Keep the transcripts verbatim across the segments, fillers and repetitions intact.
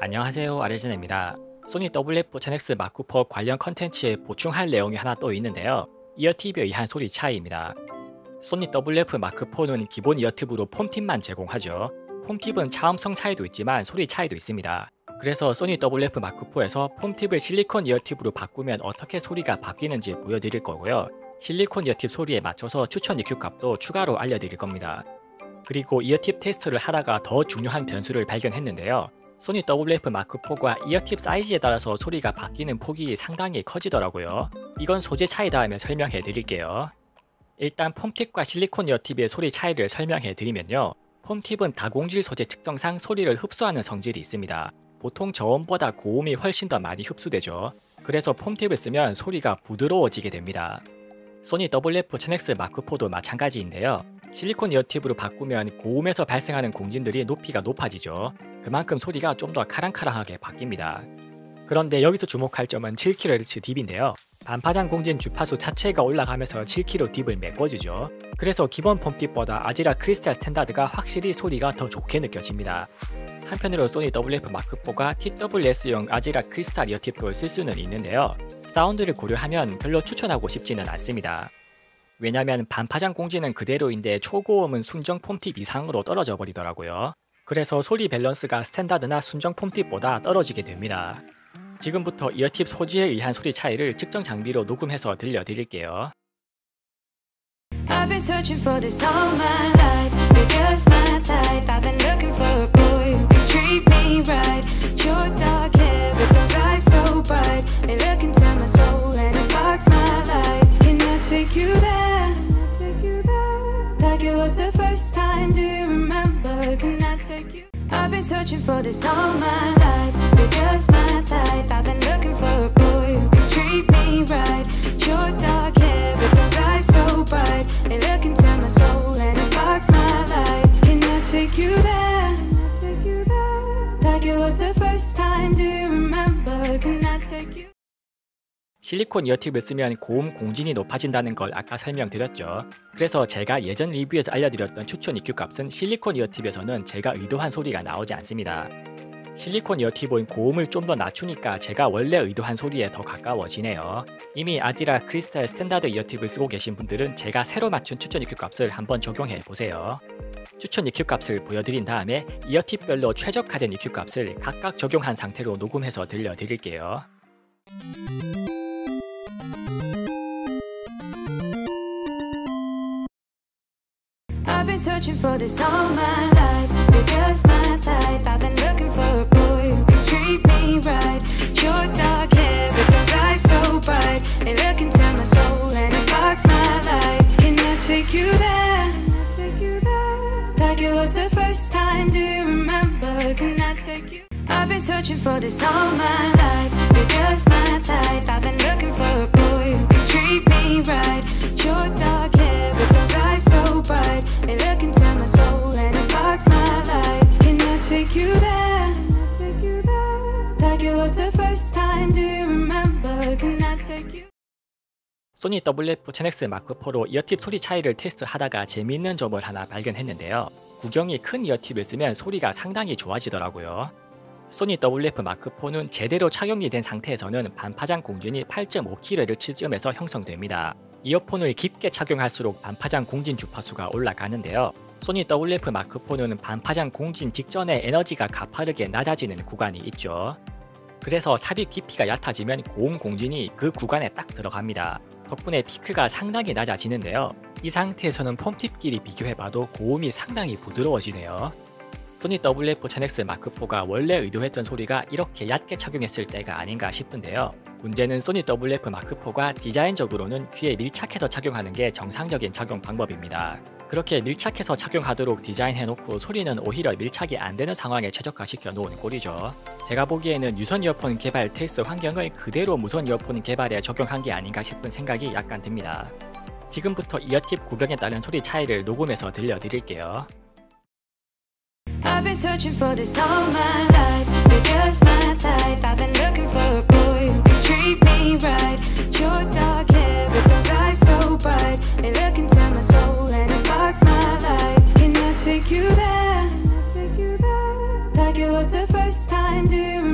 안녕하세요, 아레즈네입니다. 소니 더블유에프 텐엑스 마크 포 관련 컨텐츠에 보충할 내용이 하나 또 있는데요. 이어팁에 의한 소리 차이입니다. 소니 더블유에프 마크 포는 기본 이어팁으로 폼팁만 제공하죠. 폼팁은 차음성 차이도 있지만 소리 차이도 있습니다. 그래서 소니 더블유에프 마크 포에서 폼팁을 실리콘 이어팁으로 바꾸면 어떻게 소리가 바뀌는지 보여드릴 거고요. 실리콘 이어팁 소리에 맞춰서 추천 이큐 값도 추가로 알려드릴 겁니다. 그리고 이어팁 테스트를 하다가 더 중요한 변수를 발견했는데요. 소니 더블유에프 마크 포가 이어팁 사이즈에 따라서 소리가 바뀌는 폭이 상당히 커지더라고요. 이건 소재 차이 다음에 설명해 드릴게요. 일단 폼팁과 실리콘 이어팁의 소리 차이를 설명해 드리면요. 폼팁은 다공질 소재 특성상 소리를 흡수하는 성질이 있습니다. 보통 저음보다 고음이 훨씬 더 많이 흡수되죠. 그래서 폼팁을 쓰면 소리가 부드러워지게 됩니다. 소니 더블유에프 텐엑스 마크 포도 마찬가지인데요. 실리콘 이어팁으로 바꾸면 고음에서 발생하는 공진들이 높이가 높아지죠. 그만큼 소리가 좀 더 카랑카랑하게 바뀝니다. 그런데 여기서 주목할 점은 칠 킬로헤르츠 딥인데요. 반파장 공진 주파수 자체가 올라가면서 칠 킬로헤르츠 딥을 메꿔주죠. 그래서 기본 폼팁보다 아지라 크리스탈 스탠다드가 확실히 소리가 더 좋게 느껴집니다. 한편으로 소니 더블유에프 마크 포가 티더블유에스용 아지라 크리스탈 이어팁을 쓸 수는 있는데요. 사운드를 고려하면 별로 추천하고 싶지는 않습니다. 왜냐면 반파장 공진은 그대로인데 초고음은 순정 폼팁 이상으로 떨어져 버리더라고요. 그래서 소리 밸런스가 스탠다드나 순정 폼팁보다 떨어지게 됩니다. 지금부터 이어팁 소지에 의한 소리 차이를 측정 장비로 녹음해서 들려드릴게요. I've been searching for this all my life. You're just my type. I've been looking for a boy who can treat me right. Short dark hair with those eyes so bright. They look into my soul and it sparks my life. Can I take you there? Take you there? Like it was the first time. Do you remember? Can I take you? I've been searching for this all my life. You're just my type. I've been looking for a boy who can treat me right. Short dark hair with those eyes so bright. They look into my soul and it sparks my life. Can I take you there? Take you there? Like it was the first time. Do you remember? Can I take you? 실리콘 이어팁을 쓰면 고음 공진이 높아진다는 걸 아까 설명드렸죠. 그래서 제가 예전 리뷰에서 알려드렸던 추천 이큐 값은 실리콘 이어팁에서는 제가 의도한 소리가 나오지 않습니다. 실리콘 이어팁은 고음을 좀 더 낮추니까 제가 원래 의도한 소리에 더 가까워지네요. 이미 아지라 크리스탈 스탠다드 이어팁을 쓰고 계신 분들은 제가 새로 맞춘 추천 이큐 값을 한번 적용해 보세요. 추천 이큐 값을 보여드린 다음에 이어팁별로 최적화된 이큐 값을 각각 적용한 상태로 녹음해서 들려드릴게요. I've been searching for this all my life. You're just my type. I've been looking for a boy who can treat me right. Short dark hair with those eyes so bright. They look into my soul and it sparks my life. Can I take you there? Take you there? Like it was the first time. Do you remember? Can I take you? I've been searching for this all my life. You're just my type. I've been looking for a boy who can treat me right. Short dark hair with those eyes so bright. They look into my soul and it sparks my life. Can I take you there? Take you there? Like it was the first time. Do you remember? Can I take you? 소니 더블유에프 텐엑스 마크 포로 이어팁 소리 차이를 테스트하다가 재미있는 점을 하나 발견했는데요. 구경이 큰 이어팁을 쓰면 소리가 상당히 좋아지더라고요. 소니 더블유에프 마크 포는 제대로 착용이 된 상태에서는 반파장 공진이 팔 점 오 킬로헤르츠쯤에서 형성됩니다. 이어폰을 깊게 착용할수록 반파장 공진 주파수가 올라가는데요. 소니 더블유에프 마크 포는 반파장 공진 직전에 에너지가 가파르게 낮아지는 구간이 있죠. 그래서 삽입 깊이가 얕아지면 고음 공진이 그 구간에 딱 들어갑니다. 덕분에 피크가 상당히 낮아지는데요. 이 상태에서는 폼팁끼리 비교해봐도 고음이 상당히 부드러워지네요. 소니 더블유에프 텐엑스 마크 포가 원래 의도했던 소리가 이렇게 얕게 착용했을 때가 아닌가 싶은데요. 문제는 소니 더블유에프 마크 포가 디자인적으로는 귀에 밀착해서 착용하는 게 정상적인 착용 방법입니다. 그렇게 밀착해서 착용하도록 디자인해놓고 소리는 오히려 밀착이 안 되는 상황에 최적화시켜 놓은 꼴이죠. 제가 보기에는 유선 이어폰 개발 테스트 환경을 그대로 무선 이어폰 개발에 적용한 게 아닌가 싶은 생각이 약간 듭니다. 지금부터 이어팁 구경에 따른 소리 차이를 녹음해서 들려드릴게요. I've been searching for this all my life. You're just my type. I've been looking for a boy who can treat me right. Short dark hair with those eyes so bright. They look into my soul and it sparks my life. Can I take you there? Take you there? Like it was the first time. Do you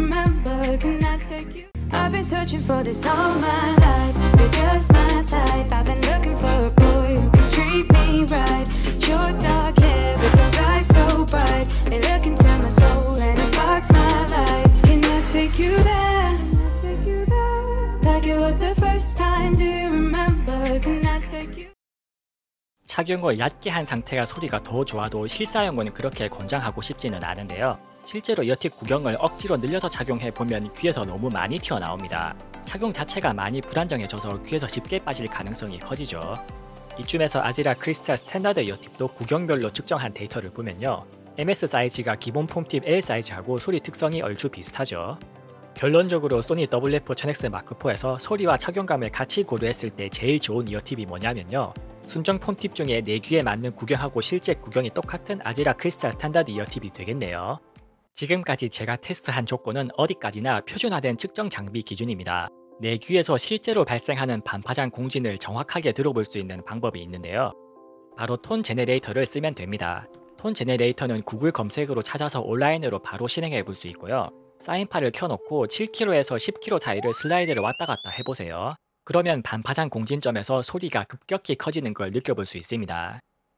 I've been searching for this all my life. You're just my type. I've been looking for a boy who can treat me right. Your dark hair with those eyes so bright. They look into my soul and it sparks my life. Can I take you there? Take you there? Like it was the first time. Do you remember? Can I take you? 착용을 얕게 한 상태가 소리가 더 좋아도 실사용은 그렇게 권장하고 싶지는 않은데요. 실제로 이어팁 구경을 억지로 늘려서 착용해보면 귀에서 너무 많이 튀어나옵니다. 착용 자체가 많이 불안정해져서 귀에서 쉽게 빠질 가능성이 커지죠. 이쯤에서 아지라 크리스탈 스탠다드 이어팁도 구경별로 측정한 데이터를 보면요. 엠에스 사이즈가 기본 폼팁 엘 사이즈하고 소리 특성이 얼추 비슷하죠. 결론적으로 소니 더블유에프 천 엑스 마크포에서 소리와 착용감을 같이 고려했을 때 제일 좋은 이어팁이 뭐냐면요. 순정 폼팁 중에 내 귀에 맞는 구경하고 실제 구경이 똑같은 아지라 크리스탈 스탠다드 이어팁이 되겠네요. 지금까지 제가 테스트한 조건은 어디까지나 표준화된 측정 장비 기준입니다. 내 귀에서 실제로 발생하는 반파장 공진을 정확하게 들어볼 수 있는 방법이 있는데요. 바로 톤 제네레이터를 쓰면 됩니다. 톤 제네레이터는 구글 검색으로 찾아서 온라인으로 바로 실행해 볼 수 있고요. 사인파를 켜놓고 칠 킬로미터에서 십 킬로미터 사이를 슬라이드를 왔다 갔다 해보세요. 그러면 반파장 공진점에서 소리가 급격히 커지는 걸 느껴볼 수 있습니다.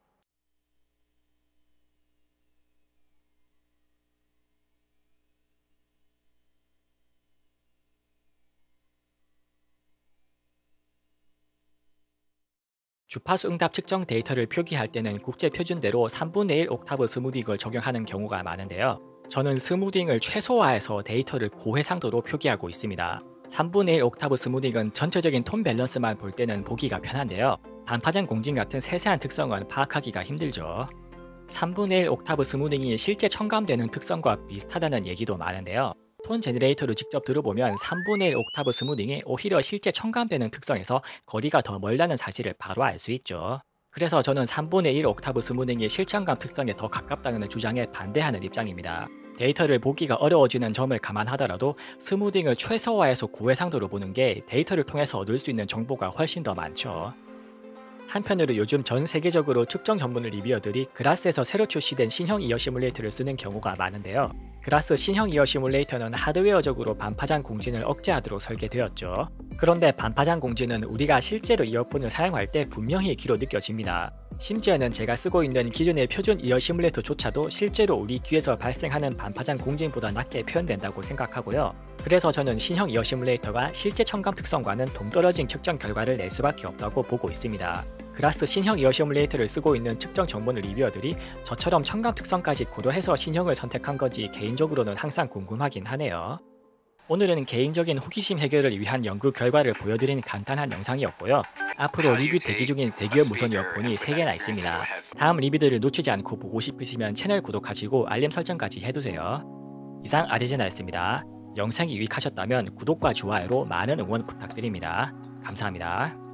주파수 응답 측정 데이터를 표기할 때는 국제 표준대로 삼분의 일 옥타브 스무딩을 적용하는 경우가 많은데요. 저는 스무딩을 최소화해서 데이터를 고해상도로 표기하고 있습니다. 삼분의 일 옥타브 스무딩은 전체적인 톤 밸런스만 볼 때는 보기가 편한데요. 반파장 공진 같은 세세한 특성은 파악하기가 힘들죠. 삼분의 일 옥타브 스무딩이 실제 첨가되는 특성과 비슷하다는 얘기도 많은데요. 톤 제너레이터를 직접 들어보면 삼분의 일 옥타브 스무딩이 오히려 실제 첨가되는 특성에서 거리가 더 멀다는 사실을 바로 알 수 있죠. 그래서 저는 삼분의 일 옥타브 스무딩이 실청감 특성에 더 가깝다는 주장에 반대하는 입장입니다. 데이터를 보기가 어려워지는 점을 감안하더라도 스무딩을 최소화해서 고해상도로 보는 게 데이터를 통해서 얻을 수 있는 정보가 훨씬 더 많죠. 한편으로 요즘 전 세계적으로 측정 전문 리뷰어들이 그라스에서 새로 출시된 신형 이어 시뮬레이터를 쓰는 경우가 많은데요. 그라스 신형 이어 시뮬레이터는 하드웨어적으로 반파장 공진을 억제하도록 설계되었죠. 그런데 반파장 공진은 우리가 실제로 이어폰을 사용할 때 분명히 귀로 느껴집니다. 심지어는 제가 쓰고 있는 기존의 표준 이어 시뮬레이터조차도 실제로 우리 귀에서 발생하는 반파장 공진보다 낮게 표현된다고 생각하고요. 그래서 저는 신형 이어 시뮬레이터가 실제 첨감 특성과는 동떨어진 측정 결과를 낼 수밖에 없다고 보고 있습니다. 그라스 신형 이어 시뮬레이터를 쓰고 있는 측정 전문 리뷰어들이 저처럼 첨감 특성까지 고려해서 신형을 선택한 건지 개인적으로는 항상 궁금하긴 하네요. 오늘은 개인적인 호기심 해결을 위한 연구 결과를 보여드린 간단한 영상이었고요. 앞으로 리뷰 대기 중인 대기업 무선 이어폰이 세 개나 있습니다. 다음 리뷰들을 놓치지 않고 보고 싶으시면 채널 구독하시고 알림 설정까지 해두세요. 이상 아리제나였습니다. 영상이 유익하셨다면 구독과 좋아요로 많은 응원 부탁드립니다. 감사합니다.